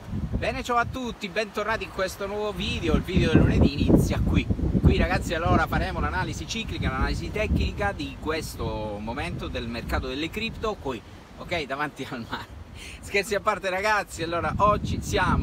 Bene, ciao a tutti, bentornati in questo nuovo video. Il video del lunedì inizia qui. Qui ragazzi, allora faremo un'analisi ciclica, un'analisi tecnica di questo momento del mercato delle cripto qui, ok? Davanti al mare. Scherzi a parte ragazzi, allora oggi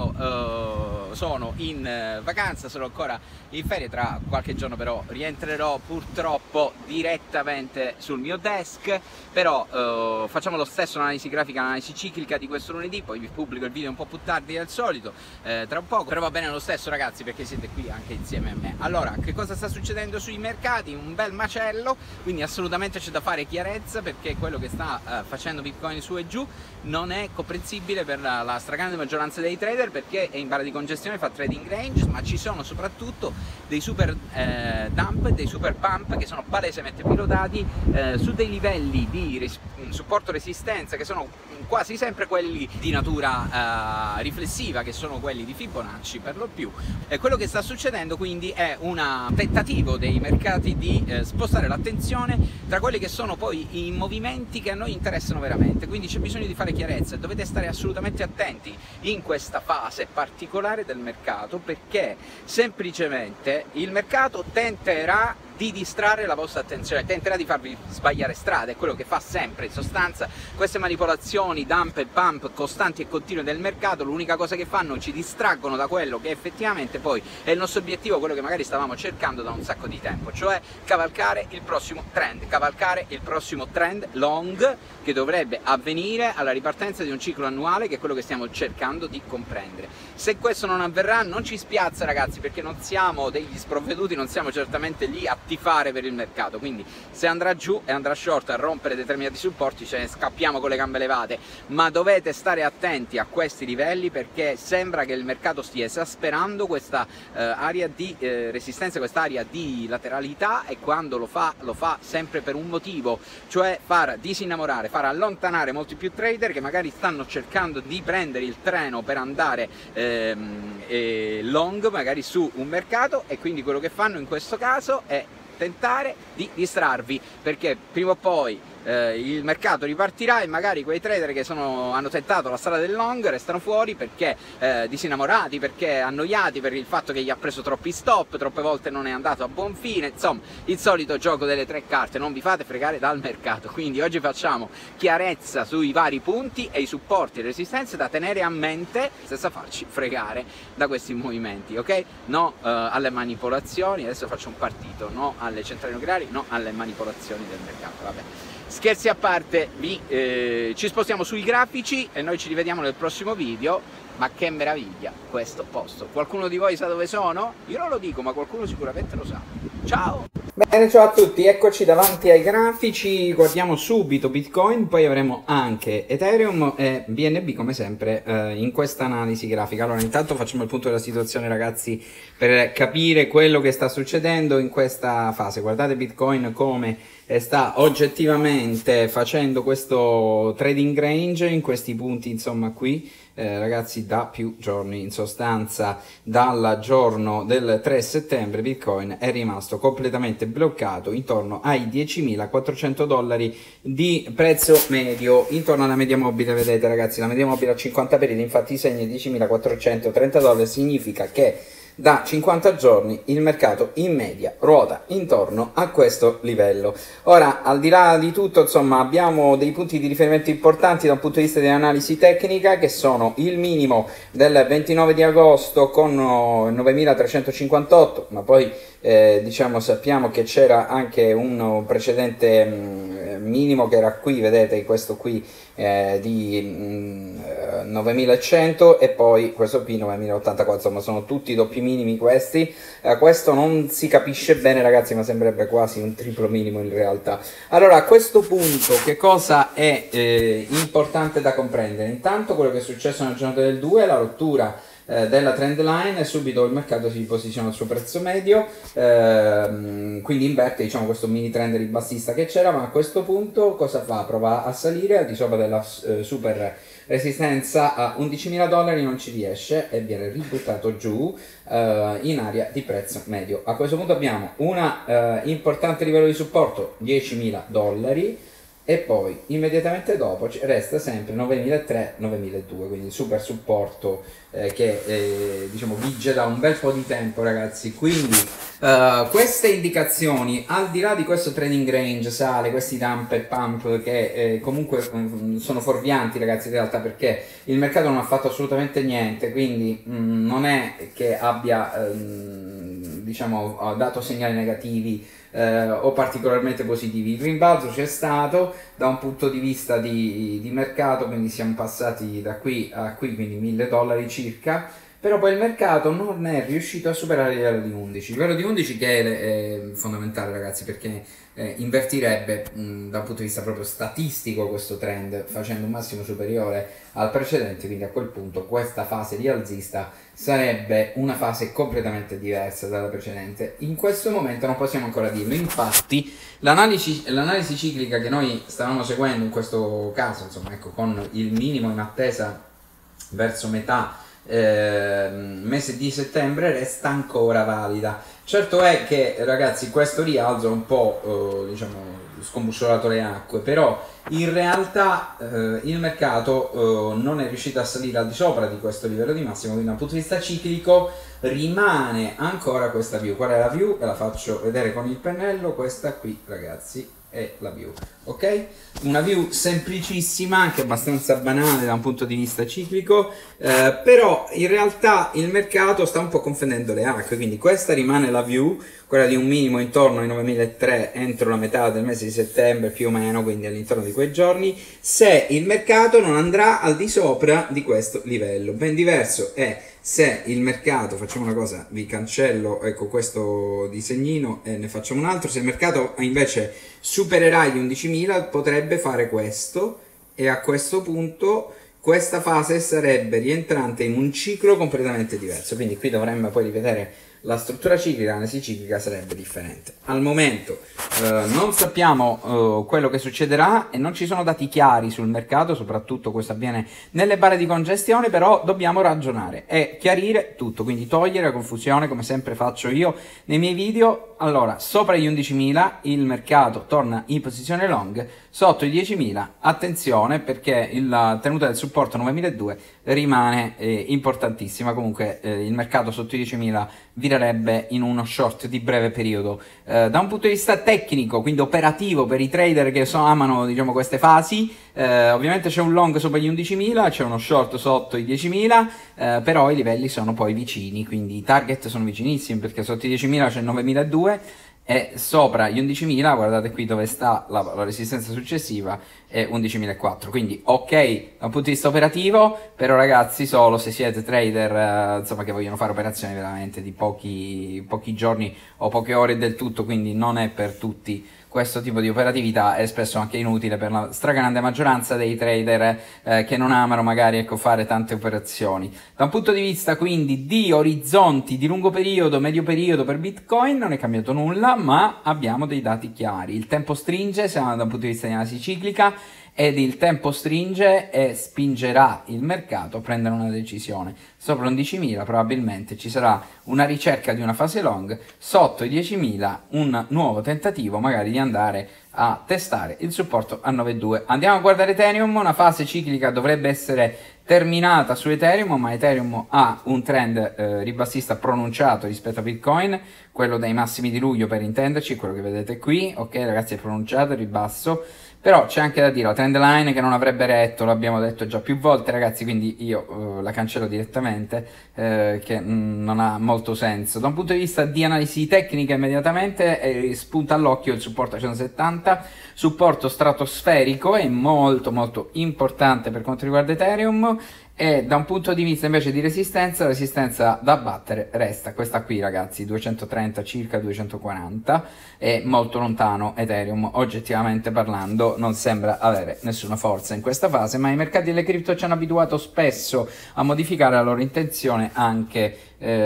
sono in vacanza, sono ancora in ferie, tra qualche giorno però rientrerò purtroppo direttamente sul mio desk, però facciamo lo stesso analisi grafica, analisi ciclica di questo lunedì, poi vi pubblico il video un po' più tardi del solito, tra un poco, però va bene lo stesso ragazzi perché siete qui anche insieme a me. Allora, che cosa sta succedendo sui mercati? Un bel macello, quindi assolutamente c'è da fare chiarezza perché quello che sta facendo Bitcoin su e giù non è comprensibile per la stragrande maggioranza dei trader perché è in barra di congestione, fa trading range, ma ci sono soprattutto dei super dump, dei super pump che sono palesemente pilotati su dei livelli di supporto resistenza che sono quasi sempre quelli di natura riflessiva, che sono quelli di Fibonacci per lo più. E quello che sta succedendo quindi è un tentativo dei mercati di spostare l'attenzione tra quelli che sono poi i movimenti che a noi interessano veramente, quindi c'è bisogno di fare chiarezza e dovete stare assolutamente attenti in questa fase particolare del mercato perché semplicemente il mercato tenterà di distrarre la vostra attenzione, tenterà di farvi sbagliare strada, è quello che fa sempre in sostanza. Queste manipolazioni, dump e pump costanti e continue del mercato, l'unica cosa che fanno ci distraggono da quello che effettivamente poi è il nostro obiettivo, quello che magari stavamo cercando da un sacco di tempo, cioè cavalcare il prossimo trend long che dovrebbe avvenire alla ripartenza di un ciclo annuale, che è quello che stiamo cercando di comprendere. Se questo non avverrà non ci spiazza ragazzi, perché non siamo degli sprovveduti, non siamo certamente lì a tifare per il mercato, quindi se andrà giù e andrà short a rompere determinati supporti ce ne scappiamo con le gambe levate, ma dovete stare attenti a questi livelli perché sembra che il mercato stia esasperando questa area di resistenza, questa area di lateralità, e quando lo fa sempre per un motivo, cioè far disinnamorare, far allontanare molti più trader che magari stanno cercando di prendere il treno per andare long magari su un mercato, e quindi quello che fanno in questo caso è tentare di distrarvi perché prima o poi il mercato ripartirà e magari quei trader che hanno tentato la strada del long restano fuori perché disinnamorati, perché annoiati per il fatto che gli ha preso troppi stop, troppe volte non è andato a buon fine, insomma il solito gioco delle tre carte, non vi fate fregare dal mercato. Quindi oggi facciamo chiarezza sui vari punti e i supporti e le resistenze da tenere a mente senza farci fregare da questi movimenti, ok? No alle manipolazioni, adesso faccio un partito, no alle centrali nucleari, no alle manipolazioni del mercato, vabbè. Scherzi a parte, ci spostiamo sui grafici e noi ci rivediamo nel prossimo video. Ma che meraviglia questo posto! Qualcuno di voi sa dove sono? Io non lo dico, ma qualcuno sicuramente lo sa. Ciao! Bene, ciao a tutti, eccoci davanti ai grafici, guardiamo subito Bitcoin, poi avremo anche Ethereum e BNB come sempre in questa analisi grafica. Allora intanto facciamo il punto della situazione ragazzi per capire quello che sta succedendo in questa fase. Guardate Bitcoin come sta oggettivamente facendo questo trading range in questi punti, insomma qui ragazzi, da più giorni. In sostanza dal giorno del 3 settembre Bitcoin è rimasto completamente bloccato intorno ai 10.400 dollari di prezzo medio, intorno alla media mobile. Vedete ragazzi, la media mobile a 50 periodi infatti segna 10.430 dollari, significa che da 50 giorni il mercato in media ruota intorno a questo livello. Ora, al di là di tutto, insomma, abbiamo dei punti di riferimento importanti da un punto di vista di analisi tecnica, che sono il minimo del 29 di agosto con 9.358, ma poi diciamo sappiamo che c'era anche un precedente minimo che era qui, vedete, questo qui di 9100 e poi questo qui 9084, insomma sono tutti doppi minimi questi. Questo non si capisce bene ragazzi, ma sembrerebbe quasi un triplo minimo in realtà. Allora a questo punto che cosa è importante da comprendere? Intanto quello che è successo nel giorno del 2 è la rottura della trend line e subito il mercato si posiziona al suo prezzo medio, quindi inverte diciamo questo mini trend ribassista che c'era, ma a questo punto cosa fa? Prova a salire al di sopra della super resistenza a 11.000 dollari, non ci riesce e viene ributtato giù in area di prezzo medio. A questo punto abbiamo un importante livello di supporto 10.000 dollari, e poi immediatamente dopo resta sempre 9003-9002, quindi il super supporto che diciamo vige da un bel po' di tempo, ragazzi. Quindi queste indicazioni, al di là di questo trading range sale, questi dump e pump che comunque sono fuorvianti, ragazzi, in realtà, perché il mercato non ha fatto assolutamente niente, quindi non è che abbia diciamo dato segnali negativi o particolarmente positivi. Il rimbalzo c'è stato da un punto di vista di mercato, quindi siamo passati da qui a qui, quindi $1000 circa, però poi il mercato non è riuscito a superare il livello di 11. Il livello di 11 che è fondamentale, ragazzi, perché invertirebbe da un punto di vista proprio statistico questo trend, facendo un massimo superiore al precedente, quindi a quel punto questa fase rialzista sarebbe una fase completamente diversa dalla precedente. In questo momento non possiamo ancora dirlo, infatti l'analisi ciclica che noi stavamo seguendo in questo caso, insomma, ecco, con il minimo in attesa verso metà mese di settembre, resta ancora valida. Certo è che, ragazzi, questo rialzo è un po' diciamo scombussolato le acque, però in realtà il mercato non è riuscito a salire al di sopra di questo livello di massimo, quindi dal punto di vista ciclico rimane ancora questa view. Qual è la view? Ve la faccio vedere con il pennello. Questa qui, ragazzi, è la view, ok? Una view semplicissima, anche abbastanza banale da un punto di vista ciclico, però in realtà il mercato sta un po' confondendo le acque, quindi questa rimane la view, quella di un minimo intorno ai 9003 entro la metà del mese di settembre più o meno, quindi all'interno di quei giorni, se il mercato non andrà al di sopra di questo livello. Ben diverso è se il mercato, facciamo una cosa, vi cancello ecco questo disegnino e ne facciamo un altro, se il mercato invece supererà gli 11.000 potrebbe fare questo, e a questo punto questa fase sarebbe rientrante in un ciclo completamente diverso, quindi qui dovremmo poi rivedere la struttura ciclica, l'analisi ciclica sarebbe differente. Al momento non sappiamo quello che succederà e non ci sono dati chiari sul mercato, soprattutto questo avviene nelle barre di congestione, però dobbiamo ragionare e chiarire tutto, quindi togliere la confusione come sempre faccio io nei miei video. Allora, sopra gli 11.000 il mercato torna in posizione long, sotto i 10.000 attenzione perché la tenuta del supporto 9.200 rimane importantissima. Comunque il mercato sotto i 10.000 virerebbe in uno short di breve periodo. Da un punto di vista tecnico, quindi operativo per i trader che amano diciamo queste fasi, ovviamente c'è un long sopra gli 11.000, c'è uno short sotto i 10.000, però i livelli sono poi vicini, quindi i target sono vicinissimi perché sotto i 10.000 c'è il 9.200 e sopra gli 11.000, guardate qui dove sta la resistenza successiva, è 11.400, quindi ok da un punto di vista operativo, però ragazzi solo se siete trader insomma che vogliono fare operazioni veramente di pochi giorni o poche ore del tutto, quindi non è per tutti questo tipo di operatività, è spesso anche inutile per la stragrande maggioranza dei trader che non amano magari ecco fare tante operazioni. Da un punto di vista quindi di orizzonti di lungo periodo, medio periodo per Bitcoin non è cambiato nulla, ma abbiamo dei dati chiari. Il tempo stringe, siamo da un punto di vista di analisi ciclica, ed il tempo stringe e spingerà il mercato a prendere una decisione. Sopra 11.000 probabilmente ci sarà una ricerca di una fase long, sotto i 10.000 un nuovo tentativo magari di andare a testare il supporto a 9.2. Andiamo a guardare Ethereum, una fase ciclica dovrebbe essere terminata su Ethereum, ma Ethereum ha un trend ribassista pronunciato rispetto a Bitcoin, quello dai massimi di luglio per intenderci, quello che vedete qui, ok ragazzi, è pronunciato, ribasso. Però c'è anche da dire, la trend line che non avrebbe retto, l'abbiamo detto già più volte ragazzi, quindi io la cancello direttamente, che non ha molto senso. Da un punto di vista di analisi tecnica immediatamente spunta all'occhio il supporto a 170, supporto stratosferico e molto molto importante per quanto riguarda Ethereum. E da un punto di vista invece di resistenza, la resistenza da battere resta questa qui ragazzi, 230 circa 240, è molto lontano Ethereum, oggettivamente parlando non sembra avere nessuna forza in questa fase, ma i mercati delle cripto ci hanno abituato spesso a modificare la loro intenzione anche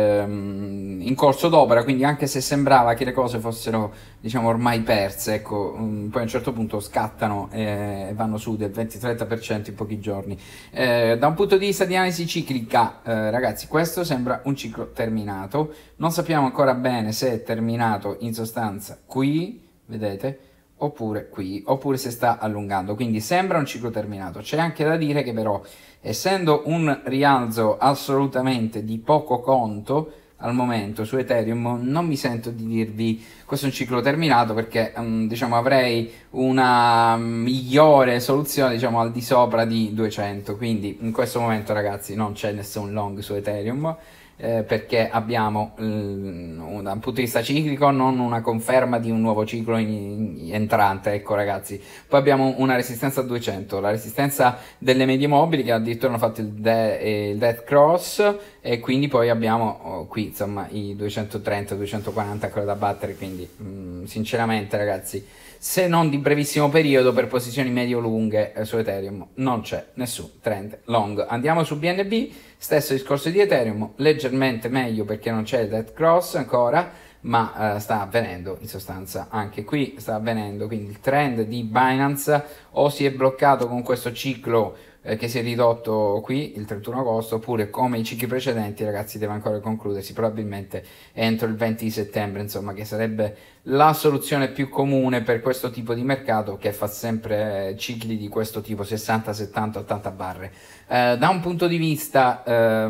in corso d'opera, quindi anche se sembrava che le cose fossero diciamo ormai perse, ecco, poi a un certo punto scattano e vanno su del 20-30% in pochi giorni. Da un punto di vista di analisi ciclica, ragazzi, questo sembra un ciclo terminato, non sappiamo ancora bene se è terminato in sostanza qui, vedete, oppure qui, oppure si sta allungando, quindi sembra un ciclo terminato. C'è anche da dire che però, essendo un rialzo assolutamente di poco conto al momento su Ethereum, non mi sento di dirvi questo è un ciclo terminato, perché diciamo avrei una migliore soluzione, diciamo, al di sopra di 200. Quindi in questo momento, ragazzi, non c'è nessun long su Ethereum, perché abbiamo da un punto di vista ciclico non una conferma di un nuovo ciclo entrante, ecco ragazzi. Poi abbiamo una resistenza a 200, la resistenza delle medie mobili che addirittura hanno fatto il death cross, e quindi poi abbiamo qui insomma i 230 240 ancora da battere. Quindi sinceramente ragazzi, se non di brevissimo periodo, per posizioni medio-lunghe su Ethereum non c'è nessun trend long. Andiamo su BNB, stesso discorso di Ethereum, leggermente meglio perché non c'è il death cross ancora, ma sta avvenendo in sostanza anche qui, sta avvenendo. Quindi il trend di Binance o si è bloccato con questo ciclo che si è ridotto qui il 31 agosto, oppure come i cicli precedenti, ragazzi, deve ancora concludersi probabilmente entro il 20 di settembre, insomma, che sarebbe la soluzione più comune per questo tipo di mercato che fa sempre cicli di questo tipo, 60, 70, 80 barre. Da un punto di vista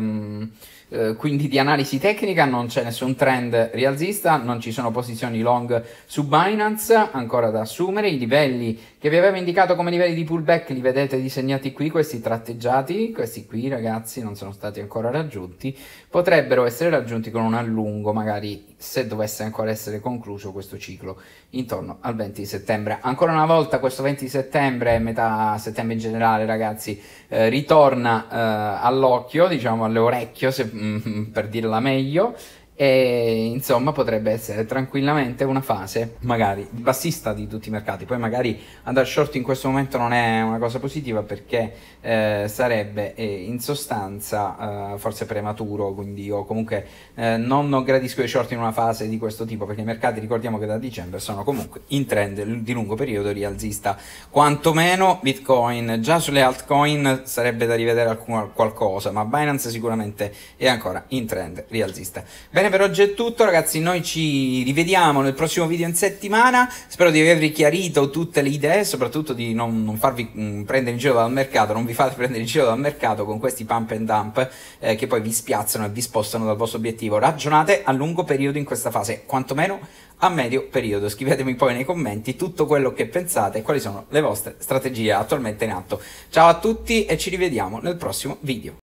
quindi di analisi tecnica non c'è nessun trend rialzista, non ci sono posizioni long su Binance ancora da assumere. I livelli che vi avevo indicato come livelli di pullback li vedete disegnati qui, questi tratteggiati, questi qui ragazzi non sono stati ancora raggiunti, potrebbero essere raggiunti con un allungo, magari se dovesse ancora essere concluso questo ciclo intorno al 20 di settembre. Ancora una volta questo 20 di settembre, metà settembre in generale ragazzi, ritorna all'occhio, diciamo all'orecchio, per dirla meglio, e insomma potrebbe essere tranquillamente una fase magari bassista di tutti i mercati. Poi magari andare short in questo momento non è una cosa positiva, perché sarebbe in sostanza forse prematuro, quindi o comunque non gradisco i short in una fase di questo tipo, perché i mercati, ricordiamo che da dicembre sono comunque in trend di lungo periodo rialzista, quantomeno Bitcoin. Già sulle altcoin sarebbe da rivedere qualcosa, ma Binance sicuramente è ancora in trend rialzista. Bene, per oggi è tutto ragazzi, noi ci rivediamo nel prossimo video in settimana. Spero di avervi chiarito tutte le idee, soprattutto di non farvi prendere in giro dal mercato. Non vi fate prendere in giro dal mercato con questi pump and dump che poi vi spiazzano e vi spostano dal vostro obiettivo. Ragionate a lungo periodo in questa fase, quantomeno a medio periodo. Scrivetemi poi nei commenti tutto quello che pensate e quali sono le vostre strategie attualmente in atto. Ciao a tutti e ci rivediamo nel prossimo video.